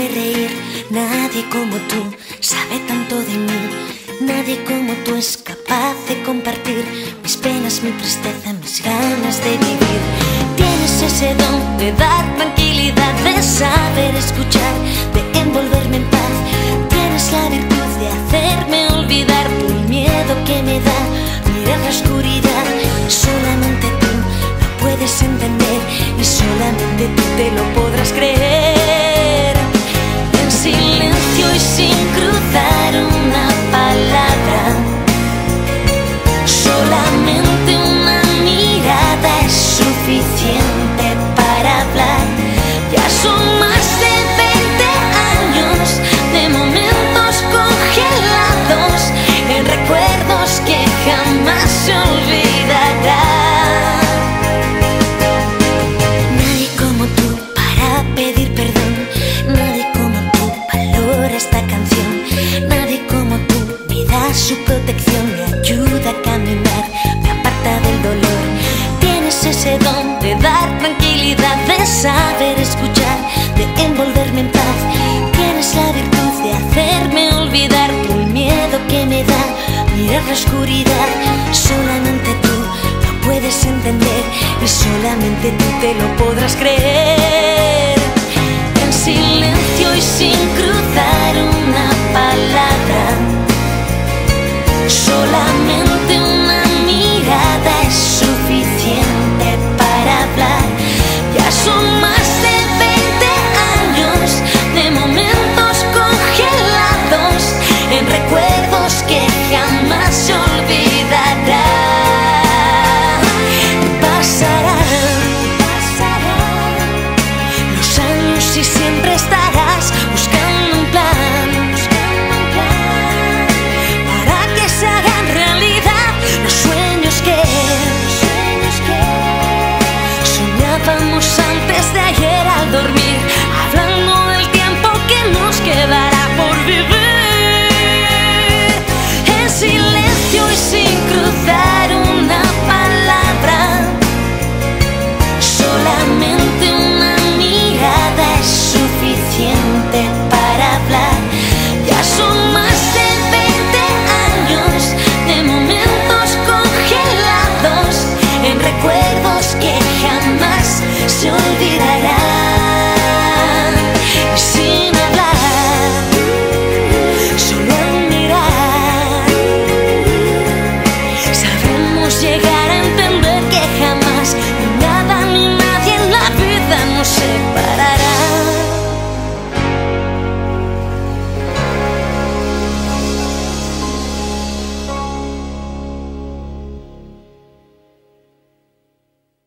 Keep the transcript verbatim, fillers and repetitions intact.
reír, nadie como tú sabe tanto de mí. Nadie como tú es capaz de compartir mis penas, mi tristeza, mis ganas de vivir. Tienes ese don de dar tranquilidad, de saber escuchar, de envolverme en paz. Tienes la virtud de hacerme olvidar el miedo que me da mirar la oscuridad. Solamente tú lo puedes entender y solamente tú te lo podrás creer. En silencio y sin cruzar una palabra, solamente una mirada es suficiente para hablar. Ya son más de veinte años de momentos congelados en recuerdos que jamás se olvidarán. Nadie como tú para pedir perdón, nadie como tú valora esta canción, nadie como tú me da su protección, me ayuda a caminar, me aparta del dolor. Tienes ese don de dar tranquilidad, de saber escuchar, de envolverme en paz. Tienes la virtud de hacerme olvidar el miedo que me da mirar la oscuridad. Solamente tú lo puedes entender y solamente tú te lo podrás creer. En silencio y sin cruzar una palabra, solamente una mirada es suficiente para hablar. Ya son más de veinte años de momentos congelados en recuerdos que jamás se olvidarán. Pasarán, pasarán los años y siempre estarás buscando un plan, buscando un plan para que se hagan realidad los sueños que, los sueños que soñábamos antes de ayer al dormir, hablando del tiempo que nos quedará por vivir. En silencio y sin cruzar una palabra, solamente una mirada es suficiente para hablar. Ya son más de veinte años de momentos congelados en recuerdos que jamás se olvidarán. Y sin hablar, solo al mirar, sabemos llegar a entender que jamás ni nada ni nadie en la vida nos separa.